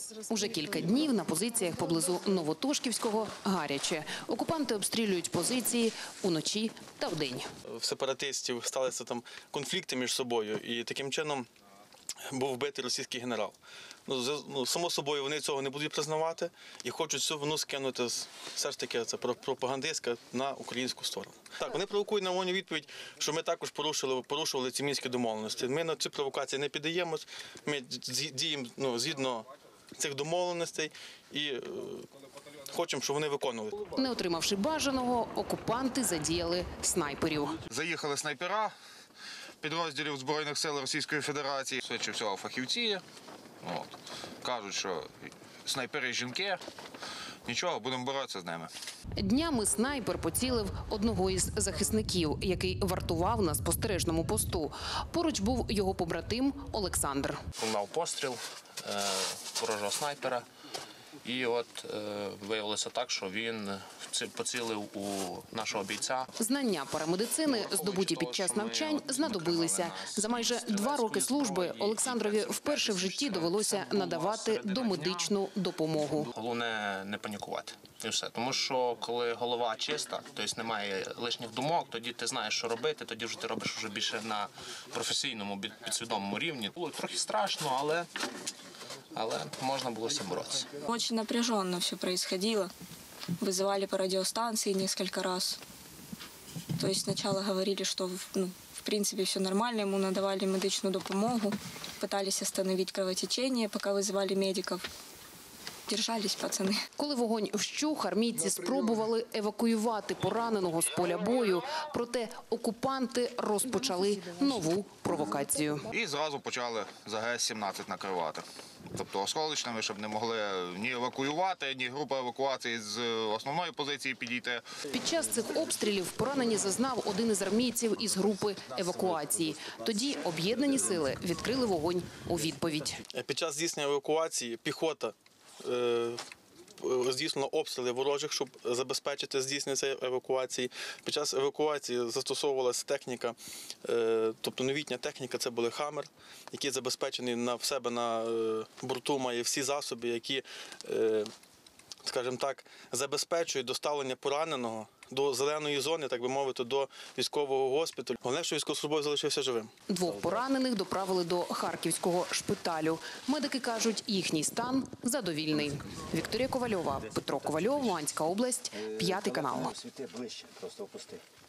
Уже кілька днів на позиціях поблизу Новотошківського гаряче. Окупанти обстрілюють позиції уночі та вдень. В сепаратистів сталися там конфлікти між собою, і таким чином був вбитий російський генерал. Само собою вони цього не будуть признавати і хочуть цю вину скинути, все ж таки це пропагандистська, на українську сторону. Так, вони провокують на вогню відповідь, що ми також порушували ці мінські домовленості. Ми на ці провокації не піддаємось, ми діємо згідно цих домовленостей і хочемо, щоб вони виконували. Не отримавши бажаного, окупанти задіяли снайперів. Заїхали снайпера підрозділів Збройних сил Російської Федерації. Швидше всього фахівці. Кажуть, що снайпери жінки. Нічого, будемо боротися з ними. Днями снайпер поцілив одного із захисників, який вартував на спостережному посту. Поруч був його побратим Олександр. Лунав постріл ворожого снайпера. І от виявилося так, що він поцілив у нашого бійця. Знання парамедицини, здобуті під час навчань, знадобилися. За майже 2 роки служби Олександрові вперше в житті довелося надавати домедичну допомогу. Головне не панікувати. І все. Тому що коли голова чиста, тобто немає лишніх думок, тоді ти знаєш, що робити, тоді вже ти робиш вже більше на професійному, підсвідомому рівні. Було трохи страшно, але можна було з цим боротися. Очень напряженно все происходило. Вызывали по радиостанции несколько раз. То есть сначала говорили, что в принципе все нормально, ему надавали медичную допомогу, пытались остановить кровотечение, пока вызывали медиков. Держались пацани. Коли вогонь вщух, армійці спробували евакуювати пораненого з поля бою, проте окупанти розпочали нову провокацію. І зразу почали з АГС-17 накривати. Тобто осколочними, щоб не могли ні евакуювати, ні група евакуації з основної позиції підійти. Під час цих обстрілів поранені зазнав один із армійців із групи евакуації. Тоді об'єднані сили відкрили вогонь у відповідь. Під час здійснення евакуації піхота здійснила обстріли ворожих, щоб забезпечити здійснення цієї евакуації. Під час евакуації застосовувалася техніка, тобто новітня техніка, це були «Хаммер», який забезпечений в себе на борту, має всі засоби, які, скажімо так, забезпечують доставлення пораненого до зеленої зони, так би мовити, до військового госпіталю. Головне, що військовослужбовець залишився живим. 2 поранених доправили до Харківського шпиталю. Медики кажуть, їхній стан задовільний. Вікторія Ковальова, Петро Ковальов, Луганська область, 5 канал. Світи ближче, просто опусти.